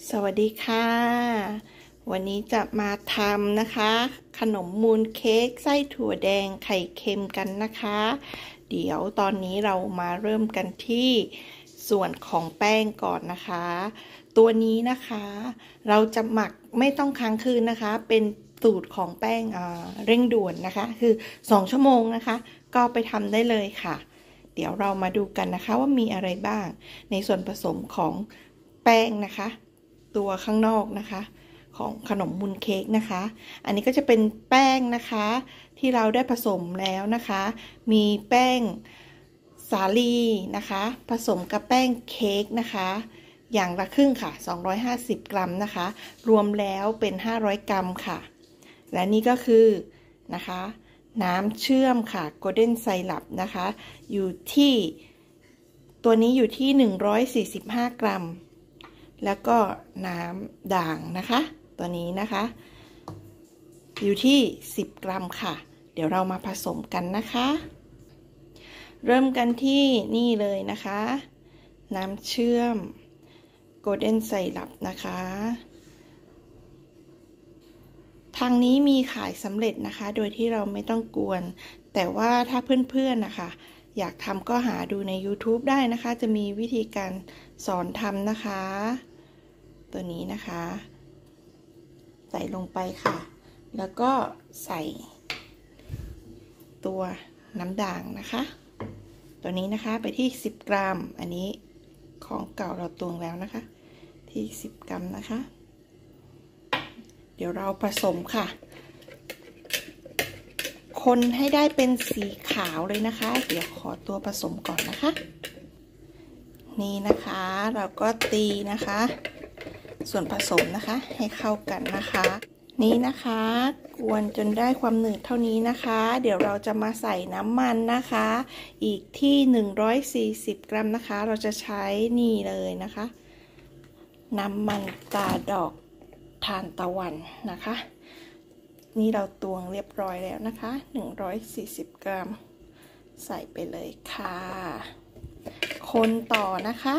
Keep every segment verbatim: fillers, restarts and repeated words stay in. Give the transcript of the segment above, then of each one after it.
สวัสดีค่ะวันนี้จะมาทำนะคะขนมมูนเค้กไส้ถั่วแดงไข่เค็มกันนะคะเดี๋ยวตอนนี้เรามาเริ่มกันที่ส่วนของแป้งก่อนนะคะตัวนี้นะคะเราจะหมักไม่ต้องค้างคืนนะคะเป็นสูตรของแป้งเร่งด่วนนะคะคือสองชั่วโมงนะคะก็ไปทำได้เลยค่ะเดี๋ยวเรามาดูกันนะคะว่ามีอะไรบ้างในส่วนผสมของแป้งนะคะตัวข้างนอกนะคะของขนมมูนเค้กนะคะอันนี้ก็จะเป็นแป้งนะคะที่เราได้ผสมแล้วนะคะมีแป้งสาลีนะคะผสมกับแป้งเค้กนะคะอย่างละครึ่งค่ะสองร้อยห้าสิบกรัมนะคะรวมแล้วเป็นห้าร้อยกรัมค่ะและนี่ก็คือนะคะน้ำเชื่อมค่ะโกลเด้นไซรัปนะคะอยู่ที่ตัวนี้อยู่ที่หนึ่งร้อยสี่สิบห้ากรัมแล้วก็น้ำด่างนะคะตัวนี้นะคะอยู่ที่สิบกรัมค่ะเดี๋ยวเรามาผสมกันนะคะเริ่มกันที่นี่เลยนะคะน้ำเชื่อมโกลเด้นไซรัปนะคะทางนี้มีขายสำเร็จนะคะโดยที่เราไม่ต้องกวนแต่ว่าถ้าเพื่อนๆนะคะอยากทำก็หาดูใน YouTube ได้นะคะจะมีวิธีการสอนทำนะคะตัวนี้นะคะใส่ลงไปค่ะแล้วก็ใส่ตัวน้ำด่างนะคะตัวนี้นะคะไปที่สิบกรัมอันนี้ของเก่าเราตวงแล้วนะคะที่สิบกรัมนะคะเดี๋ยวเราผสมค่ะคนให้ได้เป็นสีขาวเลยนะคะเดี๋ยวขอตัวผสมก่อนนะคะนี่นะคะเราก็ตีนะคะส่วนผสมนะคะให้เข้ากันนะคะนี่นะคะกวนจนได้ความหนืดเท่านี้นะคะเดี๋ยวเราจะมาใส่น้ำมันนะคะอีกที่หนึ่งร้อยสี่สิบกรัมนะคะเราจะใช้นี่เลยนะคะน้ำมันตาดอกทานตะวันนะคะนี่เราตวงเรียบร้อยแล้วนะคะหนึ่งร้อยสี่สิบกรัมใส่ไปเลยค่ะคนต่อนะคะ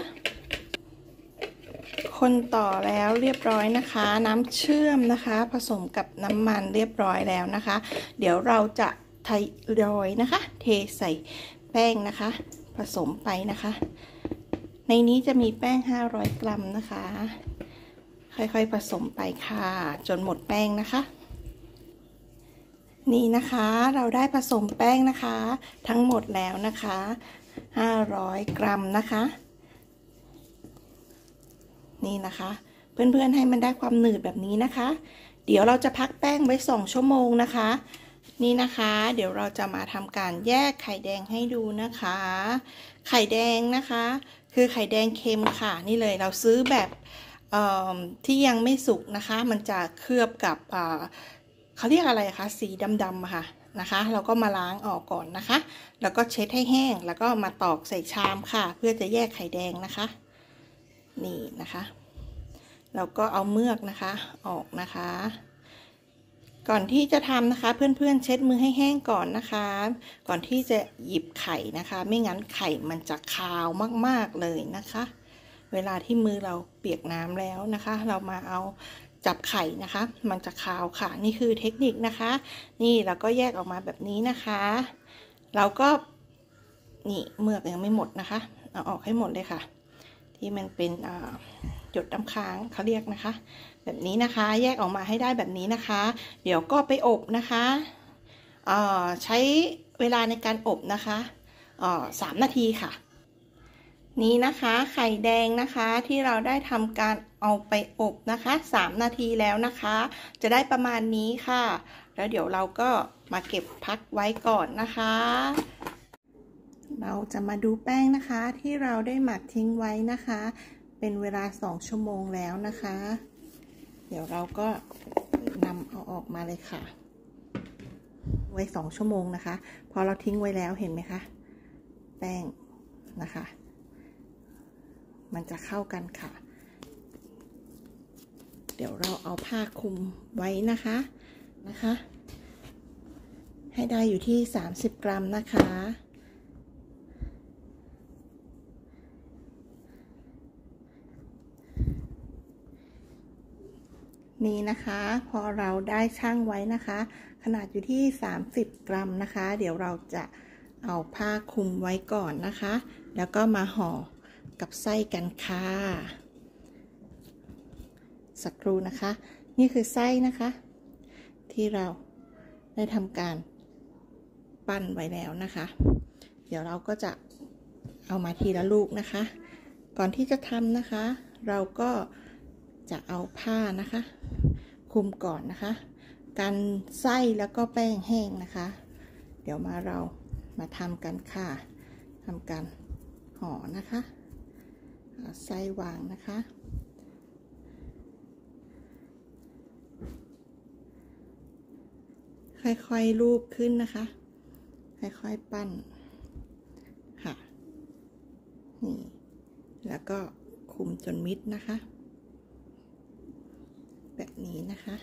คนต่อแล้วเรียบร้อยนะคะน้ำเชื่อมนะคะผสมกับน้ำมันเรียบร้อยแล้วนะคะเดี๋ยวเราจะทยอยนะคะเทใส่แป้งนะคะผสมไปนะคะในนี้จะมีแป้งห้าร้อยกรัมนะคะค่อยๆผสมไปค่ะจนหมดแป้งนะคะนี่นะคะเราได้ผสมแป้งนะคะทั้งหมดแล้วนะคะห้าร้อยกรัมนะคะนี่นะคะเพื่อนๆให้มันได้ความหนืดแบบนี้นะคะเดี๋ยวเราจะพักแป้งไว้สองชั่วโมงนะคะนี่นะคะเดี๋ยวเราจะมาทำการแยกไข่แดงให้ดูนะคะไข่แดงนะคะคือไข่แดงเค็มค่ะนี่เลยเราซื้อแบบที่ยังไม่สุกนะคะมันจะเคลือบกับเขาเรียกอะไรคะสีดำๆค่ะนะคะเราก็มาล้างออกก่อนนะคะแล้วก็เช็ดให้แห้งแล้วก็มาตอกใส่ชามค่ะเพื่อจะแยกไข่แดงนะคะนี่นะคะเราก็เอาเมือกนะคะออกนะคะก่อนที่จะทำนะคะเพื่อนๆเช็ดมือให้แห้งก่อนนะคะก่อนที่จะหยิบไข่นะคะไม่งั้นไข่มันจะคาวมากๆเลยนะคะเวลาที่มือเราเปียกน้ำแล้วนะคะเรามาเอาจับไข่นะคะมันจะคาวค่ะนี่คือเทคนิคนะคะนี่เราก็แยกออกมาแบบนี้นะคะเราก็นี่เมือกยังไม่หมดนะคะเอาออกให้หมดเลยค่ะที่มันเป็นหยดน้ำค้างเขาเรียกนะคะแบบนี้นะคะแยกออกมาให้ได้แบบนี้นะคะเดี๋ยวก็ไปอบนะคะใช้เวลาในการอบนะคะสามนาทีค่ะนี้นะคะไข่แดงนะคะที่เราได้ทำการเอาไปอบนะคะสามนาทีแล้วนะคะจะได้ประมาณนี้ค่ะแล้วเดี๋ยวเราก็มาเก็บพักไว้ก่อนนะคะเราจะมาดูแป้งนะคะที่เราได้หมักทิ้งไว้นะคะเป็นเวลาสองชั่วโมงแล้วนะคะเดี๋ยวเราก็นำเอาออกมาเลยค่ะไว้สองชั่วโมงนะคะพอเราทิ้งไว้แล้วเห็นไหมคะแป้งนะคะมันจะเข้ากันค่ะเดี๋ยวเราเอาผ้าคลุมไว้นะคะนะคะให้ได้อยู่ที่สามสิบกรัมนะคะนี่นะคะพอเราได้ชั่งไว้นะคะขนาดอยู่ที่สามสิบกรัมนะคะเดี๋ยวเราจะเอาผ้าคลุมไว้ก่อนนะคะแล้วก็มาห่อกับไส้กันค่ะสักครู่นะคะนี่คือไส้นะคะที่เราได้ทำการปั้นไว้แล้วนะคะเดี๋ยวเราก็จะเอามาทีละลูกนะคะก่อนที่จะทำนะคะเราก็จะเอาผ้านะคะคลุมก่อนนะคะกันไส้แล้วก็แป้งแห้งนะคะเดี๋ยวมาเรามาทำกันค่ะทำการห่อนะคะเอาไส้วางนะคะค่อยๆลูบขึ้นนะคะค่อยๆปั้นค่ะนี่แล้วก็คลุมจนมิดนะคะแบบนี้นะคะ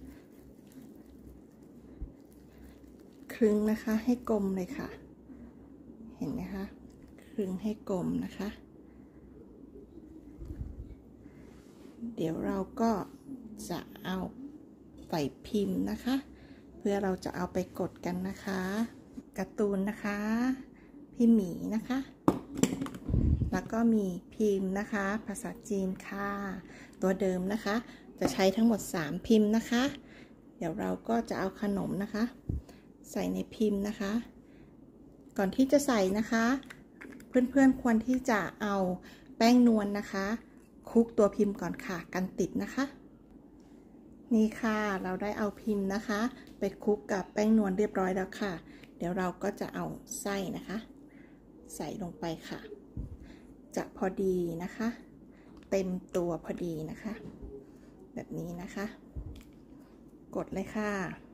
คลึงนะคะให้กลมเลยค่ะเห็นไหมคะคลึงให้กลมนะคะเดี๋ยวเราก็จะเอาใส่พิมพ์นะคะเพื่อเราจะเอาไปกดกันนะคะการ์ตูนนะคะพี่หมีนะคะแล้วก็มีพิมพ์นะคะภาษาจีนค่ะตัวเดิมนะคะจะใช้ทั้งหมดสามพิมพ์นะคะเดี๋ยวเราก็จะเอาขนมนะคะใส่ในพิมพ์นะคะก่อนที่จะใส่นะคะเพื่อนๆควรที่จะเอาแป้งนวลนะคะคลุกตัวพิมพ์ก่อนค่ะกันติดนะคะนี่ค่ะเราได้เอาพิมพ์นะคะไปคลุกกับแป้งนวลเรียบร้อยแล้วค่ะเดี๋ยวเราก็จะเอาไส้นะคะใส่ลงไปค่ะจะพอดีนะคะเต็มตัวพอดีนะคะแบบนี้นะคะกดเลยค่ะ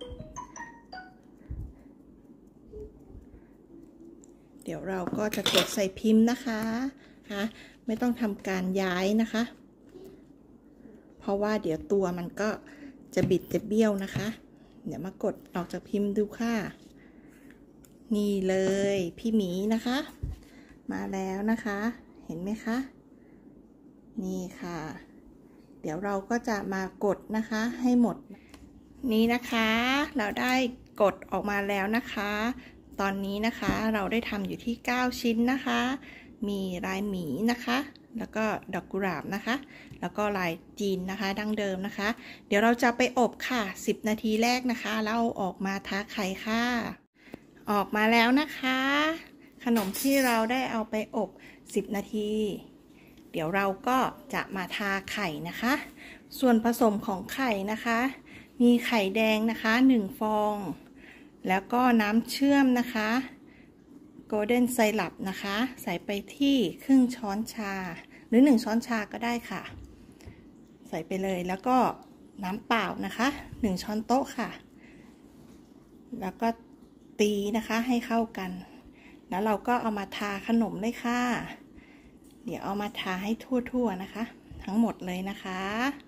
เดี๋ยวเราก็จะกดใส่พิมพ์นะคะค่ะไม่ต้องทำการย้ายนะคะเพราะว่าเดี๋ยวตัวมันก็จะบิดจะเบี้ยวนะคะเดี๋ยวมากดออกจากพิมพ์ดูค่ะนี่เลยพี่หมีนะคะมาแล้วนะคะเห็นไหมคะนี่ค่ะเดี๋ยวเราก็จะมากดนะคะให้หมดนี้นะคะเราได้กดออกมาแล้วนะคะตอนนี้นะคะเราได้ทำอยู่ที่เก้าชิ้นนะคะมีลายหมีนะคะแล้วก็ดอกกุหลาบนะคะแล้วก็ลายจีนนะคะดั้งเดิมนะคะเดี๋ยวเราจะไปอบค่ะสิบนาทีแรกนะคะแล้วออกมาทาไข่ค่ะออกมาแล้วนะคะขนมที่เราได้เอาไปอบสิบนาทีเดี๋ยวเราก็จะมาทาไข่นะคะส่วนผสมของไข่นะคะมีไข่แดงนะคะหนึ่งฟองแล้วก็น้ำเชื่อมนะคะโกลเด้นไซรัปนะคะใส่ไปที่ครึ่งช้อนชาหรือหนึ่งช้อนชาก็ได้ค่ะใส่ไปเลยแล้วก็น้ำเปล่านะคะหนึ่งช้อนโต๊ะค่ะแล้วก็ตีนะคะให้เข้ากันแล้วเราก็เอามาทาขนมเลยค่ะเดี๋ยวเอามาทาให้ทั่วๆนะคะทั้งหมดเลยนะคะ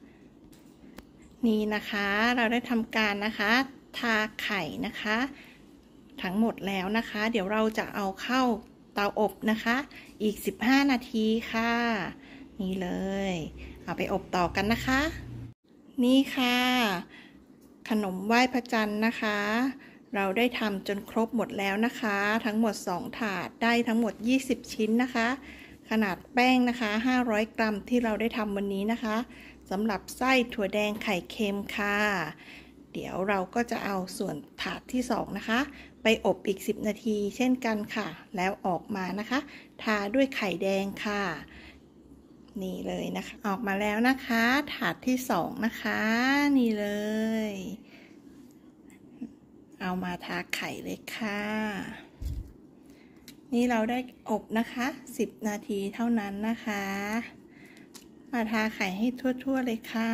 นี่นะคะเราได้ทำการนะคะทาไข่นะคะทั้งหมดแล้วนะคะเดี๋ยวเราจะเอาเข้าเตาอบนะคะอีกสิบห้านาทีค่ะนี่เลยเอาไปอบต่อกันนะคะนี่ค่ะขนมไหว้พระจันทร์นะคะเราได้ทำจนครบหมดแล้วนะคะทั้งหมดสองถาดได้ทั้งหมดยี่สิบชิ้นนะคะขนาดแป้งนะคะห้าร้อยกรัมที่เราได้ทำวันนี้นะคะสำหรับไส้ถั่วแดงไข่เค็มค่ะเดี๋ยวเราก็จะเอาส่วนถาดที่สองนะคะไปอบอีกสิบนาทีเช่นกันค่ะแล้วออกมานะคะทาด้วยไข่แดงค่ะนี่เลยนะคะออกมาแล้วนะคะถาดที่สองนะคะนี่เลยเอามาทาไข่เลยค่ะนี่เราได้อบนะคะสิบนาทีเท่านั้นนะคะมาทาไข่ให้ทั่วๆเลยค่ะ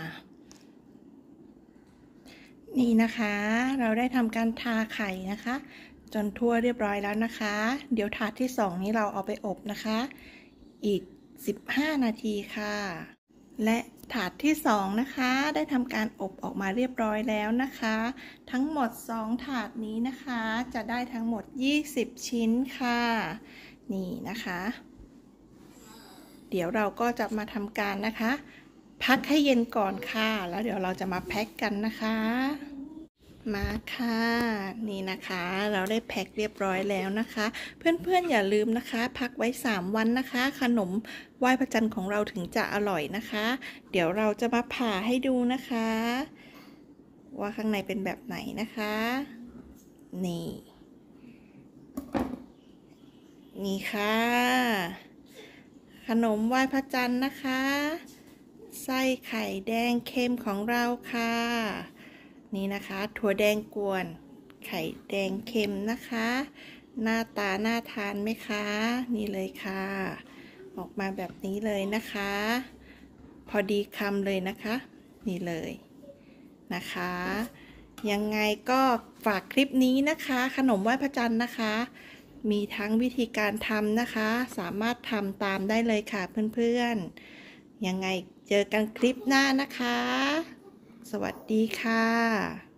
นี่นะคะเราได้ทำการทาไข่นะคะจนทั่วเรียบร้อยแล้วนะคะเดี๋ยวถาดที่สองนี้เราเอาไปอบนะคะอีกสิบห้านาทีค่ะและถาดที่สองนะคะได้ทำการอบออกมาเรียบร้อยแล้วนะคะทั้งหมดสองถาดนี้นะคะจะได้ทั้งหมดยี่สิบชิ้นค่ะนี่นะคะเดี๋ยวเราก็จะมาทำการนะคะพักให้เย็นก่อนค่ะแล้วเดี๋ยวเราจะมาแพ็คกันนะคะมาค่ะนี่นะคะเราได้แพ็คเรียบร้อยแล้วนะคะเพื่อนๆอย่าลืมนะคะพักไว้สามวันนะคะขนมไหว้พระจันทร์ของเราถึงจะอร่อยนะคะเดี๋ยวเราจะมาผ่าให้ดูนะคะว่าข้างในเป็นแบบไหนนะคะนี่นี่ค่ะขนมไหว้พระจันทร์นะคะไส้ไข่แดงเค็มของเราค่ะนี่นะคะถั่วแดงกวนไข่แดงเค็มนะคะหน้าตาน่าทานไหมคะนี่เลยค่ะออกมาแบบนี้เลยนะคะพอดีคำเลยนะคะนี่เลยนะคะยังไงก็ฝากคลิปนี้นะคะขนมไหว้พระจันทร์นะคะมีทั้งวิธีการทำนะคะสามารถทำตามได้เลยค่ะเพื่อนๆยังไงเจอกันคลิปหน้านะคะสวัสดีค่ะ